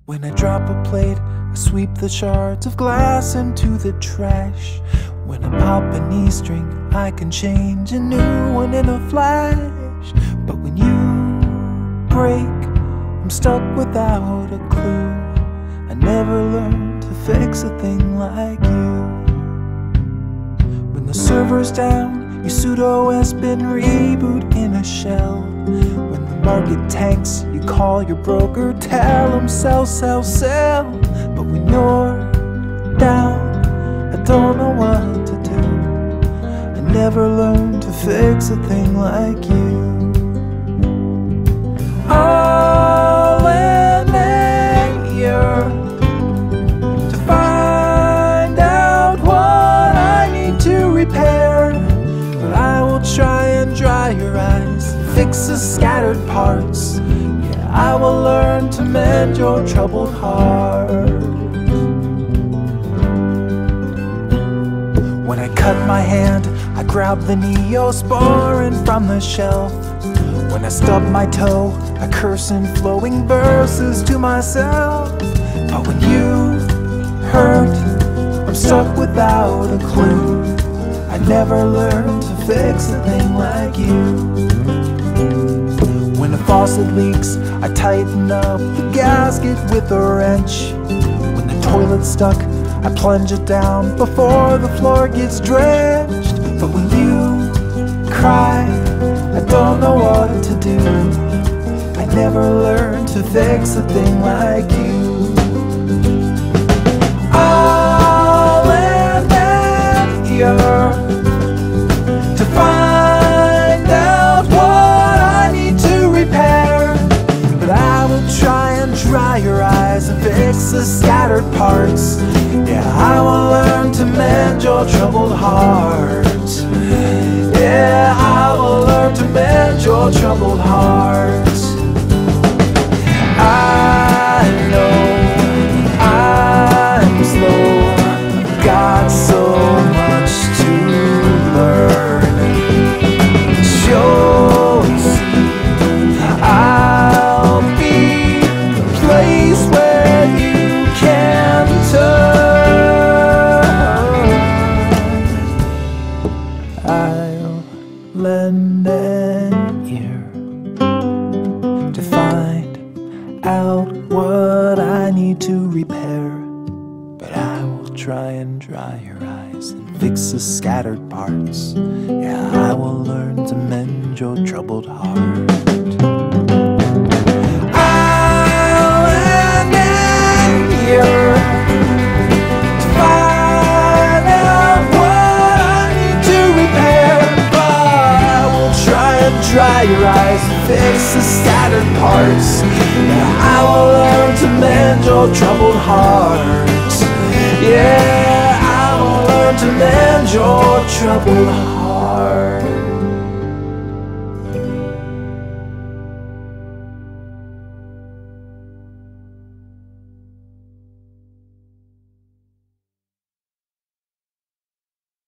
When I drop a plate, I sweep the shards of glass into the trash. When I pop an E-string, I can change a new one in a flash. But when you break, I'm stuck without a clue. I never learned to fix a thing like you. When the server's down, your pseudo-S bin reboot in a shell. When the market tanks, you call your broker, tell him sell, sell, sell. But when you're down, I don't know what to do. I never learned to fix a thing like you. I'll lend an ear to find out what I need to repair. But I will try and dry your eyes, fix the scattered parts. Yeah, I will learn to mend your troubled heart. When I cut my hand, I grab the Neosporin from the shelf. When I stub my toe, I curse in flowing verses to myself. But when you hurt, I'm stuck without a clue. I never learned to fix a thing like you. When a faucet leaks, I tighten up the gasket with a wrench. When the toilet's stuck, I plunge it down before the floor gets drenched. But when you cry, I don't know what to do. I never learned to fix a thing like you. I'll lend an ear to find out what I need to repair. But I will try and dry your eyes and fix the scattered parts. Yeah, I will learn to mend your troubled heart. Yeah, I will learn to mend your troubled heart. I know I'm slow, I've got so much to learn. You'll see, I'll be the place where you can turn. I'll lend an ear to find out what I need to repair. But I will try and dry your eyes and fix the scattered parts. Yeah, I will learn to mend your troubled heart. I'll lend an ear to find out what I need to repair. But I will try and dry your eyes and fix the scattered parts. Yeah, I will learn to mend your troubled heart. Yeah, I will learn to mend your troubled heart.